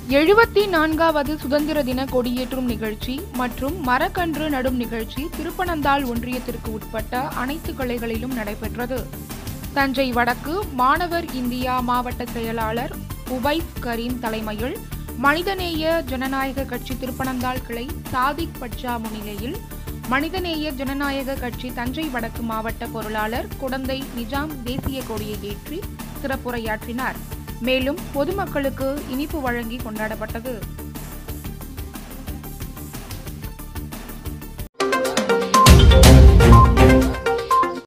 74வது சுதந்திர தின கொடியேற்றும் நிகழ்ச்சி மற்றும் மரக்கன்று நடும் நிகழ்ச்சி திருப்பனந்தாள் ஒன்றியத்திற்கு உட்பட்ட அனைத்து கிளைகளிலும் நடைபெற்றது. தஞ்சை வடக்கு மாணவர் இந்தியா மாவட்ட செயலாளர் உபைஸ் கரீம் தலைமையில் மனிதநேய ஜனநாயக கட்சி திருப்பனந்தாள் கிளை சாதிக் பட்சா முன்னிலையில் மனிதநேய ஜனநாயக கட்சி தஞ்சை வடக்கு மாவட்ட பொருளாளர் குடந்தை நிஜாம் தேசிய கொடியை ஏற்றி சிறப்புரையாற்றினார். மேலும் பொதுமக்களுக்கு இனிப்பு வழங்கி கொண்டாடப்பட்டது.